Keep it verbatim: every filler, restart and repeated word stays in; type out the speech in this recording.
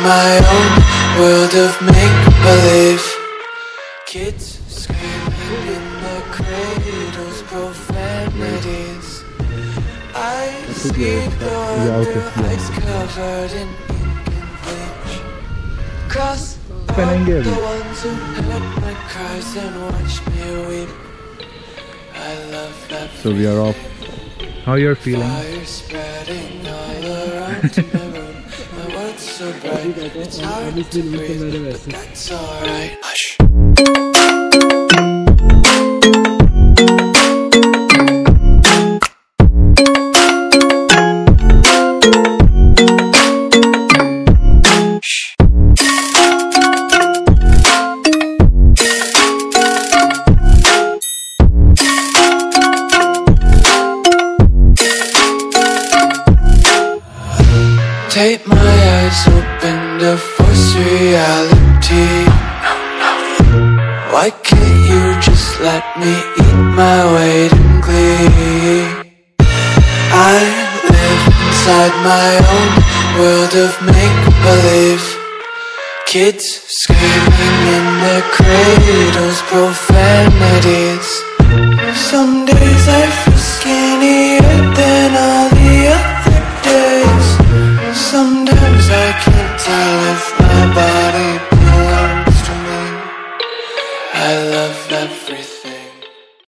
my own world of make-believe. Kids screaming in the cradles, profanities. Eyes ignored under eyes covered in ink and bleach. Cross out the ones who heard my cries and watched me weep. I love that. So we are off. How you're feeling? Fire spreading all around my room. My world's so bright, it's hard to breathe, but that's alright. Hush. Take my eyes open to force reality. Why can't you just let me eat my weight in glee? I live inside my own world of make-believe. Kids screaming in their cradles, profanities. Some days I